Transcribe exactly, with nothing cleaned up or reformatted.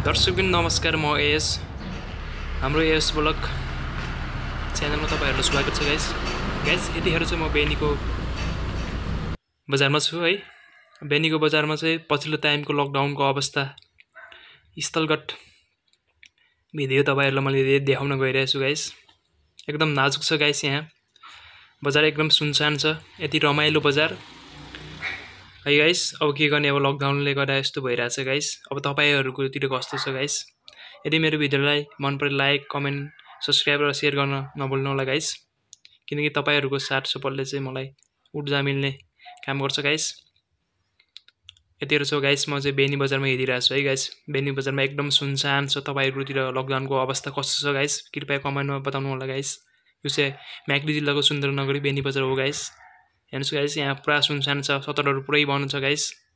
दर्शकबिन नमस्कार, म एस हाम्रो एस ब्लग च्यानलमा तपाईँहरूलाई स्वागत छ गाइस गाइस यतिखेर चाहिँ म बेनीको बजारमा छु है। बेनीको बजारमा चाहिँ पछिल्लो टाइमको लकडाउनको अवस्था स्थलगत भिडियो तपाईँहरूलाई मैले देखाउन गइरहेको छु गाइस। एकदम नाजुक छ गाइस, यहाँ बजार एकदम सुनसान छ, यति रमाइलो बजार है गाइस। अब के गर्ने, अब लकडाउनले गर्दा यस्तो भइरहेछ गाइस। अब तपाईँहरूकोतिर कस्तो छ गाइस? यदि मेरो भिडियोलाई मन परे लाइक कमेन्ट सब्सक्राइब र सेयर गर्न नभुल्नु होला गाइस, किनकि तपाईँहरूको साथ सपोर्टले चाहिँ मलाई ऊर्जा मिल्ने काम गर्छ गाइस। यतिखेर छ गाइस, म चाहिँ बेनी बजारमा हिँडिरहेको छु है गाइस। बेनी बजारमा एकदम सुनसान छ। तपाईँहरूतिर लकडाउनको अवस्था कस्तो छ गाइस, कृपया कमेन्टमा बताउनु होला गाइस। यो चाहिँ म्याग्दी जिल्लाको सुन्दरनगरी बेनी बजार हो गाइस। हेर्नुहोस् गाइस, यहाँ पुरा सुनसान छ, सटरहरू पुरै बन्द छ गाइस।